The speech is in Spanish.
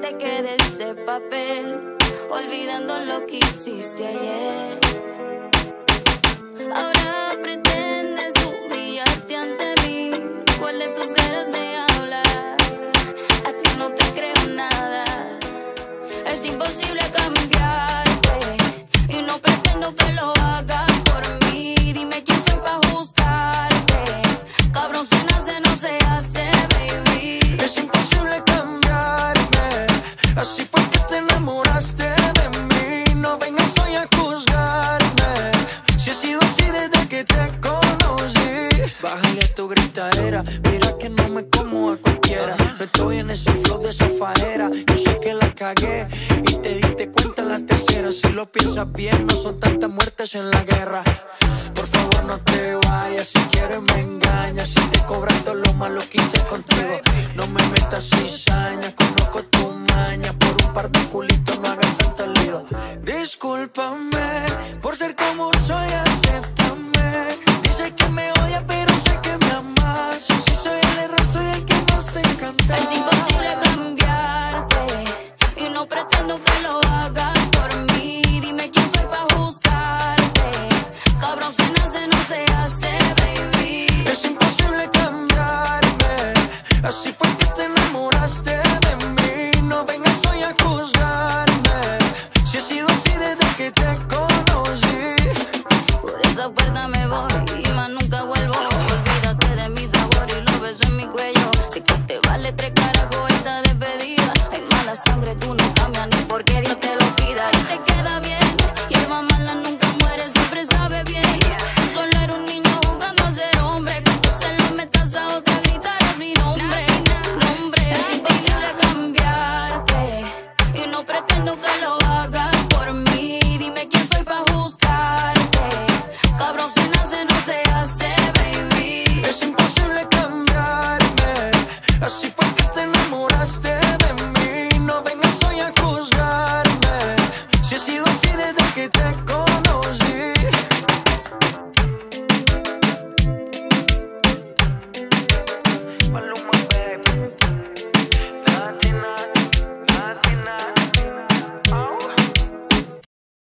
te quede ese papel, olvidando lo que hiciste ayer. Ahora pretendes humillarte ante mí. ¿Cuál de tus caras me habla? A ti no te creo nada. Es imposible cambiarte y no pretendo que lo hagas por mí. Dime quién soy pa' juzgarte. Cabrón, se nace, no se hace, baby. Es imposible cambiarme, así fue que te enamoraste de mí. No vengas hoy a juzgarme, si he sido así desde que te conocí. Bájale a tu gritadera, mira que no me como a cualquiera. No estoy en ese flow de esa faera. Yo sé que la cagué y te diste cuenta la tercera. Si lo piensas bien, no son tantas muertes en la guerra. Por favor no te vayas, si quieres me engañas. Si te cobran todo lo malo que hice contigo, no me metas cizaña. Conozco tu maña, por un par de culitos no hagas tanto lío. Discúlpame por ser como soy.